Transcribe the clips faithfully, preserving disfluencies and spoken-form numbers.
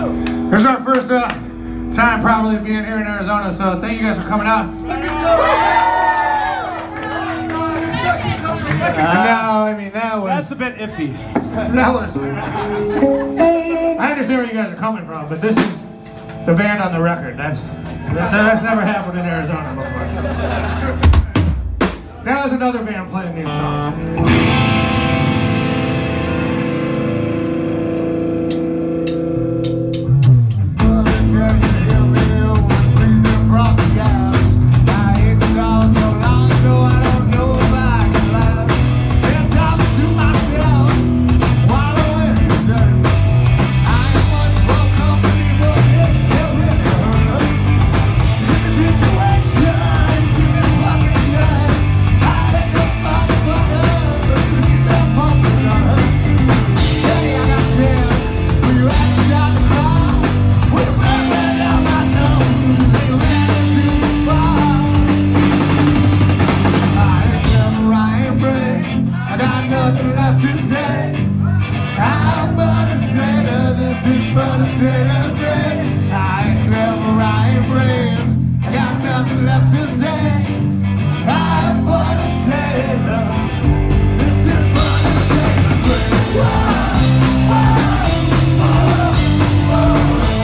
This is our first uh, time probably being here in Arizona, so thank you guys for coming out. Uh, no, I mean, that was... That's a bit iffy. That was... I understand where you guys are coming from, but this is the band on the record. That's that's, that's never happened in Arizona before. Now there's another band playing these songs. But a sailor's grave. I ain't clever, I ain't brave. I got nothing left to say. I'm but a sailor. This is but a sailor's grave. Whoa, whoa, whoa, whoa,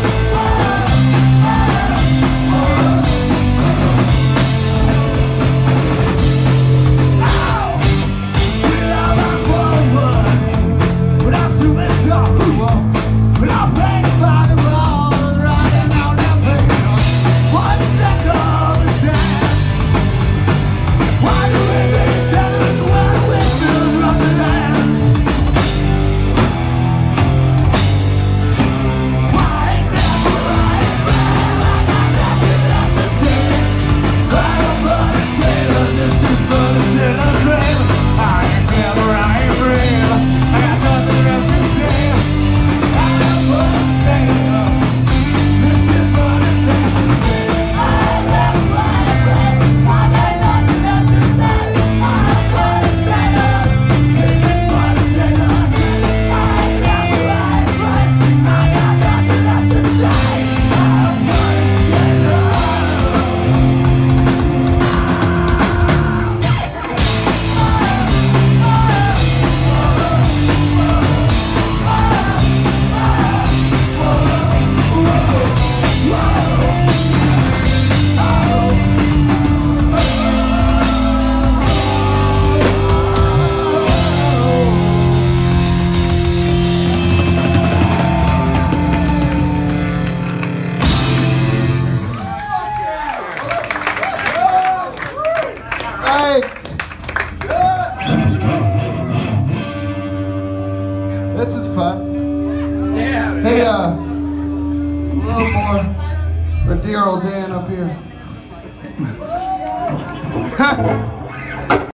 This is fun. Yeah. Hey, uh, a little more for dear old Dan up here.